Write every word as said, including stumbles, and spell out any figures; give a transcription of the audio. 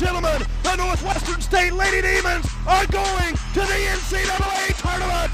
gentlemen, the Northwestern State Lady Demons are going to the N C double A tournament.